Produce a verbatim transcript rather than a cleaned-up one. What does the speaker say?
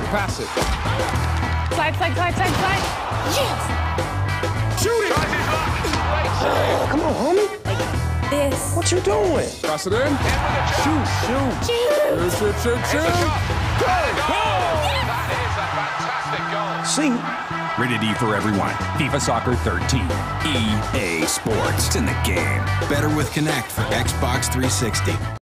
pass it. Slide, slide, slide, slide, slide. Yes! Shoot it! Oh, come on, homie. This. What you doing? Pass it in. Shoot, shoot. Shoot. Shoot, shoot, shoot, shoot. See? Rated E for everyone. FIFA Soccer thirteen. E A Sports. It's in the game. Better with Kinect for Xbox three sixty.